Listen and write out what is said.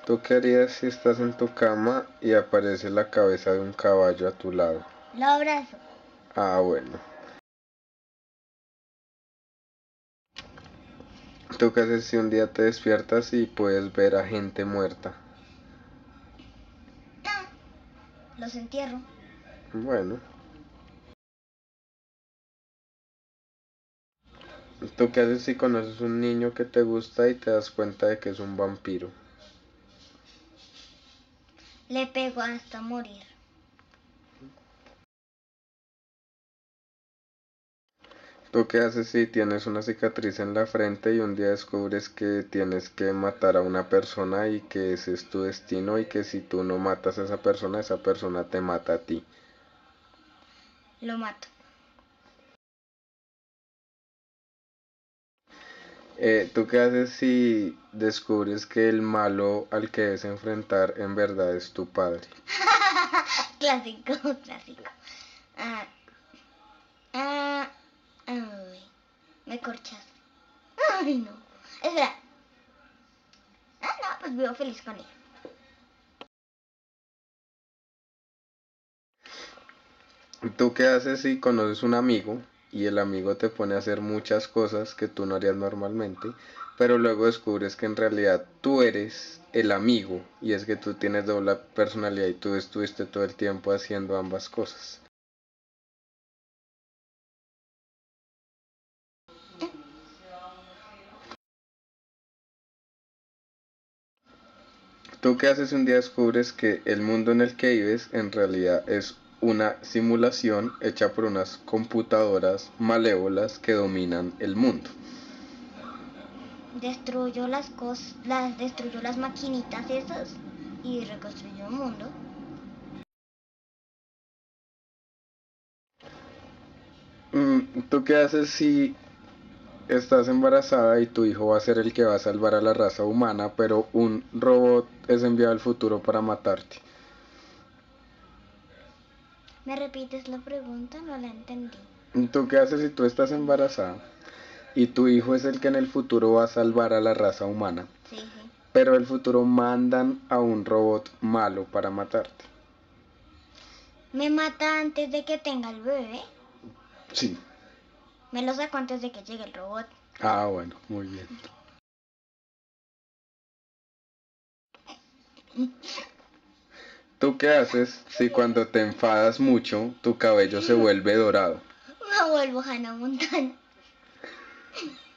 ¿Tú qué harías si estás en tu cama y aparece la cabeza de un caballo a tu lado? Lo abrazo. Ah, bueno. ¿Tú qué haces si un día te despiertas y puedes ver a gente muerta? Los entierro. Bueno. ¿Tú qué haces si conoces un niño que te gusta y te das cuenta de que es un vampiro? Le pego hasta morir. ¿Tú qué haces si tienes una cicatriz en la frente y un día descubres que tienes que matar a una persona y que ese es tu destino y que si tú no matas a esa persona te mata a ti? Lo mato. ¿Tú qué haces si descubres que el malo al que debes enfrentar en verdad es tu padre? Clásico, clásico. Ah, ah, ay, me corchas. Ay, no. Espera. Ah, no, pues vivo feliz con ella. ¿Tú qué haces si conoces un amigo y el amigo te pone a hacer muchas cosas que tú no harías normalmente, pero luego descubres que en realidad tú eres el amigo y es que tú tienes doble personalidad y tú estuviste todo el tiempo haciendo ambas cosas? ¿Tú qué haces si un día descubres que el mundo en el que vives en realidad es una simulación hecha por unas computadoras malévolas que dominan el mundo? Destruyo destruyo las maquinitas esas y reconstruyo el mundo. ¿Tú qué haces si estás embarazada y tu hijo va a ser el que va a salvar a la raza humana, pero un robot es enviado al futuro para matarte? ¿Me repites la pregunta? No la entendí. ¿Tú qué haces si tú estás embarazada y tu hijo es el que en el futuro va a salvar a la raza humana, Sí, sí. pero el futuro mandan a un robot malo para matarte? ¿Me mata antes de que tenga el bebé? Sí. Me lo saco antes de que llegue el robot. Ah, bueno, muy bien. ¿Tú qué haces si cuando te enfadas mucho tu cabello se vuelve dorado? Me vuelvo Hannah Montana.